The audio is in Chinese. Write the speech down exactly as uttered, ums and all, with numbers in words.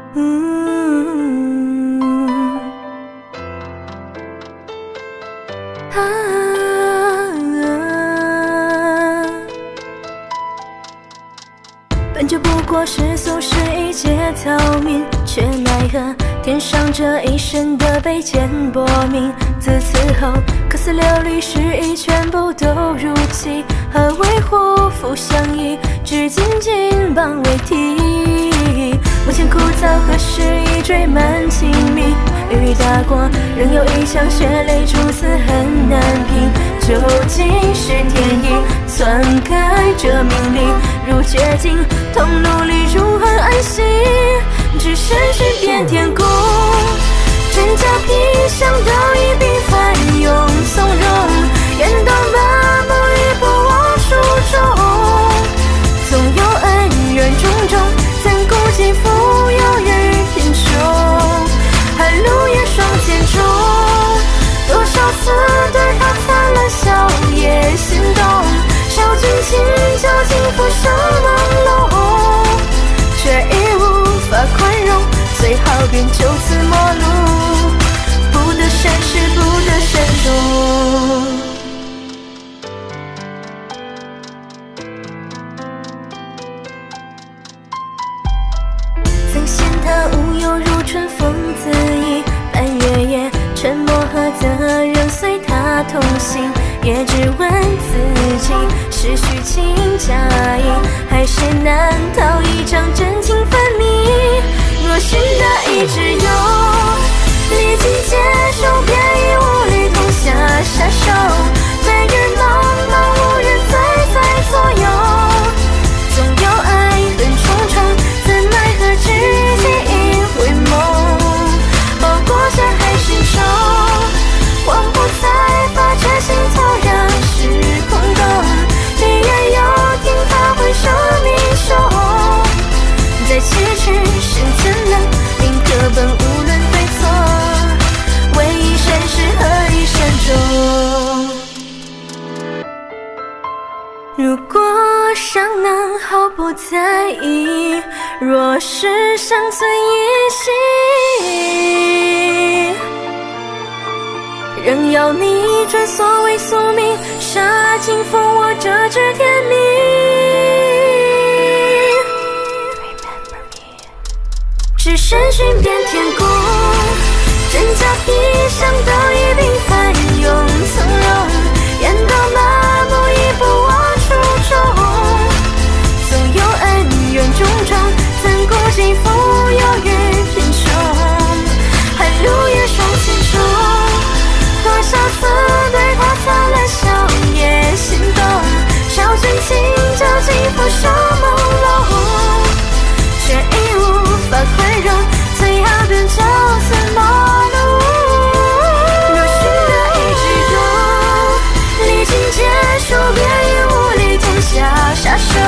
嗯啊本就不过是俗世一介草民，却奈何天上这一身的卑贱薄命。自此后，客死流离失意全部都如期，何为祸福相依，至今金榜为题。目前枯燥，何时已缀满清明？雨打过，仍有一腔血泪，初次很难平。究竟是天意篡改这命令，如绝境，同努力如何安息？只身寻遍天宫，真假皮相都已并翻涌从容，愿当麻木亦不忘初衷。总有恩怨种种，怎顾及富有与贫穷？寒露也霜剑中，多少次对他灿烂笑也心动。少君情究竟浮生朦胧，却已无法宽容，最好便就此陌路，不得善始，不得善终。曾嫌他无忧如春风恣意，半月夜沉默何则，仍随他同行。也只问自己，是虚情假意，还是难逃一场真情分明？若寻得一挚友，历经劫手，便已无力同下下手。白日茫茫，无人再在左右。总有爱恨重重，怎奈何知己已回眸？熬过山海心愁，荒不再发觉心头让是空洞。闭眼又听他回首明秀，在咫尺时怎能令各奔无论对错？唯一善始，何以善终？如果尚能毫不在意，若是尚存一息，仍要逆转所谓宿命，杀尽封我这纸天命。只身寻遍天宫，真假皮相都已并翻涌从容，愿到麻木亦不忘初衷。总有恩怨种种，怎顾及富有与贫穷？寒露也霜心中，多少次对他灿烂笑也心动。少君情究竟浮生朦胧，却已无法宽容，最好便就此陌路。若寻得一挚友，历经劫数，便已无力同下下手。